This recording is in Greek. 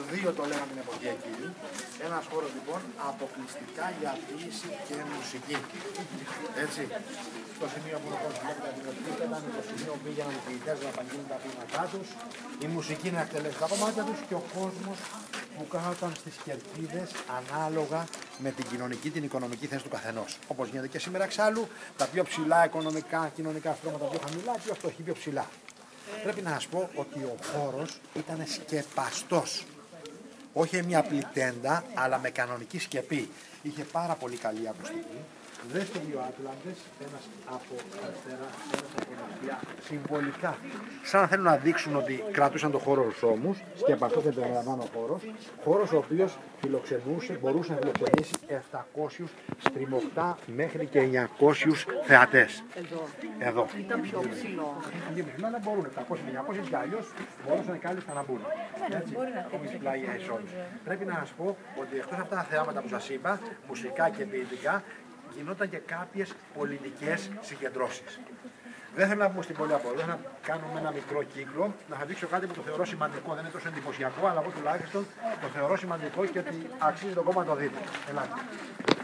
2 το λέγαμε την εποχή εκείνη. Ένας χώρος λοιπόν αποκλειστικά για ποίηση και μουσική. Έτσι. Στο σημείο που ο κόσμος ήταν το σημείο που πήγαιναν οι ποιητές να παγγείλουν τα ποίηματά τους, η μουσική να εκτελέσει τα κομμάτια τους και ο κόσμος που κάθονταν στις κερκίδες ανάλογα με την κοινωνική, την οικονομική θέση του καθενός. Όπως γίνεται και σήμερα εξάλλου, τα πιο ψηλά οικονομικά, κοινωνικά στρώματα πιο χαμηλά και οι φτωχοί πιο ψηλά. Πρέπει να σας πω ότι ο χώρος ήταν σκεπαστός. Όχι μια απλή τέντα, αλλά με κανονική σκεπή. Είχε πάρα πολύ καλή ακουστική. Δέστε δύο άτλαντες, ένας από αριστερά, ένας από δεξιά, συμβολικά. Σαν να θέλουν να δείξουν ότι κρατούσαν το χώρο στους ώμους, σκεπαστός επαναλαμβάνω χώρος ο οποίος μπορούσε να φιλοξενήσει 700 στριμωχτά μέχρι και 900 θεατές. Εδώ. Ήταν πιο ψηλό. Αλλά μπορούν 700-900 και αλλιώς μπορούσαν κάλλιστα να μπουν. Πρέπει να σας πω ότι εκτός αυτά τα θεάματα που σας είπα, μουσικά και ποιητικά, γινόταν και κάποιες πολιτικές συγκεντρώσεις. Δεν θέλω να πούμε στην πολύ από εδώ, να κάνουμε ένα μικρό κύκλο, να σας δείξω κάτι που το θεωρώ σημαντικό. Δεν είναι τόσο εντυπωσιακό, αλλά εγώ τουλάχιστον το θεωρώ σημαντικό και ότι αξίζει το κόμμα να το δείτε. Ελάτε.